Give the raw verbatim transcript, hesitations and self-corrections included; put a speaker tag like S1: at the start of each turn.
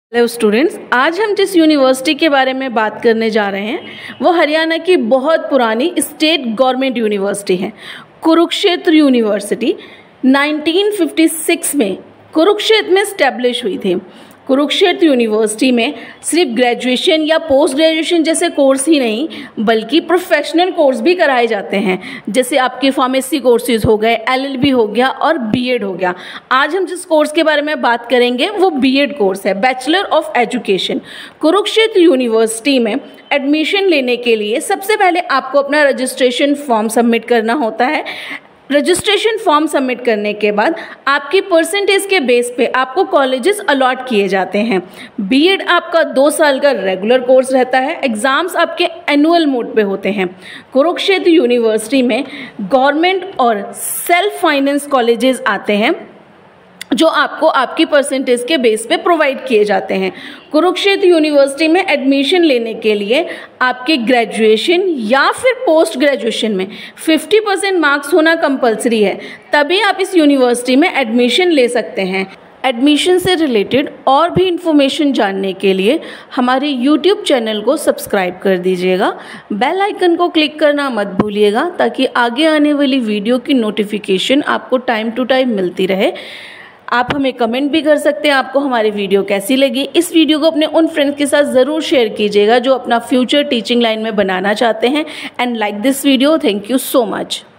S1: Hello students, आज हम जिस यूनिवर्सिटी के बारे में बात करने जा रहे हैं वो हरियाणा की बहुत पुरानी स्टेट गवर्नमेंट यूनिवर्सिटी है, Kurukshetra university. Nineteen fifty six में कुरुक्षेत्र में स्टैब्लिश हुई थी। कुरुक्षेत्र यूनिवर्सिटी में सिर्फ ग्रेजुएशन या पोस्ट ग्रेजुएशन जैसे कोर्स ही नहीं बल्कि प्रोफेशनल कोर्स भी कराए जाते हैं, जैसे आपके फार्मेसी कोर्सेज हो गए, एलएलबी हो गया और बीएड हो गया। आज हम जिस कोर्स के बारे में बात करेंगे वो बीएड कोर्स है, bachelor of education. Kurukshetra university में एडमिशन लेने के लिए सबसे पहले आपको अपना रजिस्ट्रेशन फॉर्म सबमिट करना होता है। रजिस्ट्रेशन फॉर्म सबमिट करने के बाद आपकी परसेंटेज के बेस पे आपको कॉलेजेस अलॉट किए जाते हैं। बीएड आपका दो साल का रेगुलर कोर्स रहता है। एग्ज़ाम्स आपके एनुअल मोड पे होते हैं। कुरुक्षेत्र यूनिवर्सिटी में गवर्नमेंट और सेल्फ फाइनेंस कॉलेजेस आते हैं जो आपको आपकी परसेंटेज के बेस पे प्रोवाइड किए जाते हैं। कुरुक्षेत्र यूनिवर्सिटी में एडमिशन लेने के लिए आपके ग्रेजुएशन या फिर पोस्ट ग्रेजुएशन में फिफ्टी परसेंट मार्क्स होना कंपलसरी है, तभी आप इस यूनिवर्सिटी में एडमिशन ले सकते हैं। एडमिशन से रिलेटेड और भी इन्फॉर्मेशन जानने के लिए हमारे यूट्यूब चैनल को सब्सक्राइब कर दीजिएगा। बेल आइकन को क्लिक करना मत भूलिएगा ताकि आगे आने वाली वीडियो की नोटिफिकेशन आपको टाइम टू टाइम मिलती रहे। आप हमें कमेंट भी कर सकते हैं आपको हमारी वीडियो कैसी लगी। इस वीडियो को अपने उन फ्रेंड्स के साथ ज़रूर शेयर कीजिएगा जो अपना फ्यूचर टीचिंग लाइन में बनाना चाहते हैं। And like this video. Thank you so much.